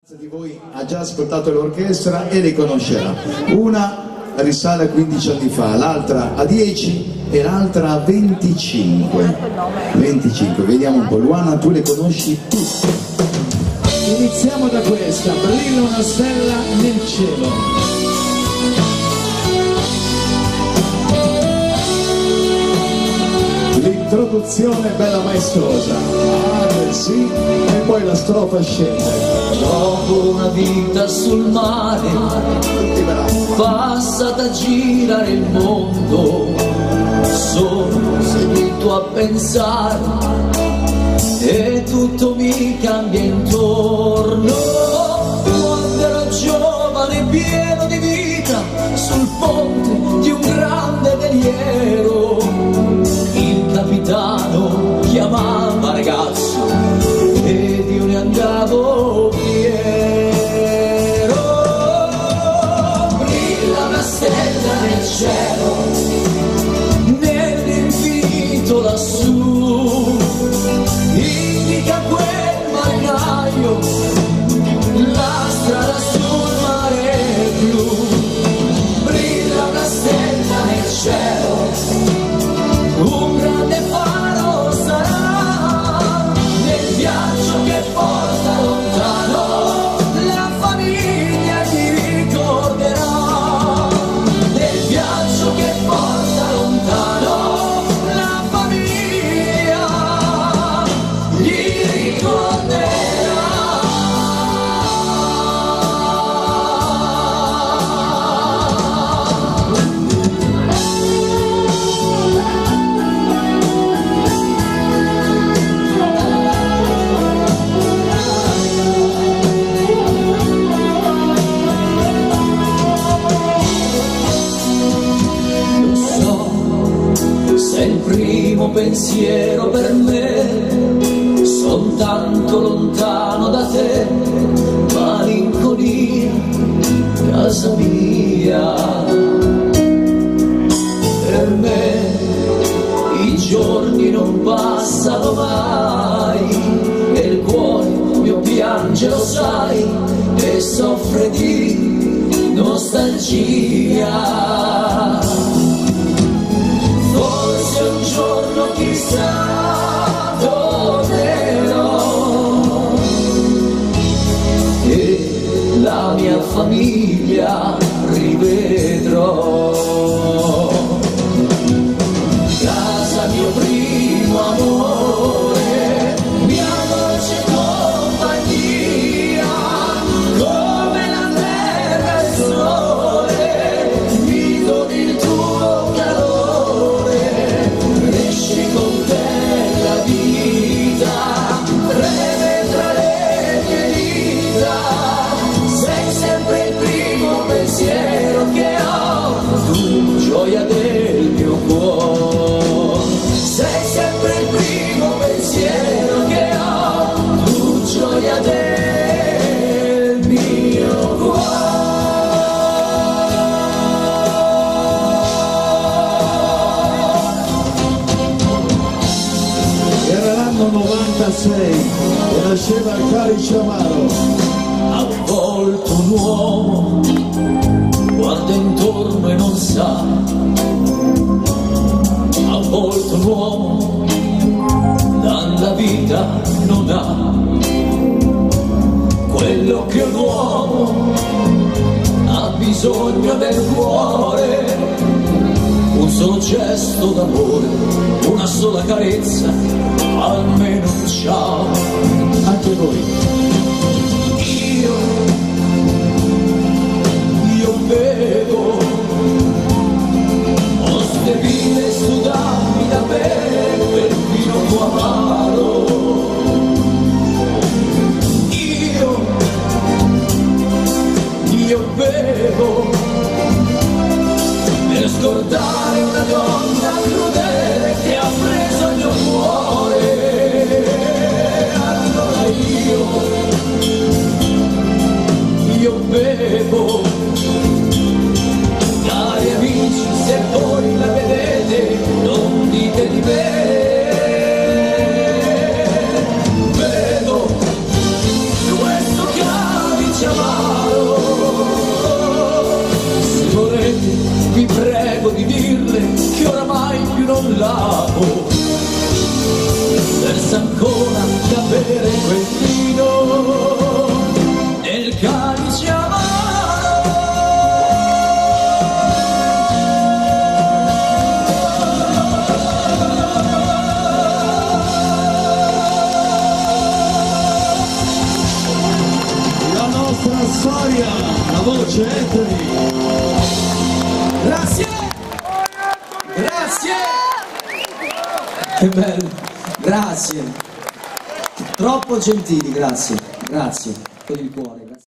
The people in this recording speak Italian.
Di voi ha già ascoltato l'orchestra e li conoscerà. Una risale a 15 anni fa, l'altra a 10 e l'altra a 25. Vediamo un po'. Luana, tu le conosci tutte. Iniziamo da questa, brilla una stella nel cielo. L'introduzione bella maestosa, sì, e poi la strofa scende. Dopo una vita sul mare, passata a girare il mondo, sono seduto a pensare e tutto mi cambia intorno. Quando ero giovane pieno di vita, sul ponte di un grande veliero, il capitano chiamava ragazzo ed io ne andavo fiero. Brilla una stella nel cielo, nell'infinito lassù, indica quel marinaio la strada sul mare blu. Brilla una stella nel cielo, un grande faro sarà nel viaggio che porta lontano, la famiglia ti ricorderà. Nel viaggio che porta lontano, la famiglia gli ricorderà. Sei il primo pensiero per me, son tanto lontano da te, malinconia, casa mia. Per me i giorni non passano mai e il cuore mio piange, lo sai, e soffre di nostalgia. Forse un giorno chissà tornerò e la mia famiglia rivedrò. Casa mio primo amore, mia dolce compagnia, come la terra e il sole, mi doni il tuo calore. Con te la vita, breve tra le mie dita, sei sempre il primo pensiero che ho, tu gioia del mio cuore. Sei sempre il primo pensiero che ho, tu gioia del mio cuore. Era l'anno 96 e nasceva il Carice Amaro. A volte un uomo guarda intorno e non sa, a volte un uomo dalla vita non ha quello che un uomo ha bisogno del cuore. Un solo gesto d'amore, una sola carezza, almeno un ciao. Anche voi. Io bevo, ho ste vite sudati da bere per vino amaro. Io bevo per scordare una donna crudele che ha preso il mio cuore. Allora io bevo, cari amici, se voi la vedete non dite di me. Vedo questo cambio calice amaro. Se volete vi prego di dirle che oramai più non l'amo, versa ancora da bere quel vino nel calice amaro. Storia, la voce Anthony. Grazie, grazie, che bello, grazie, troppo gentili, grazie, grazie, con il cuore.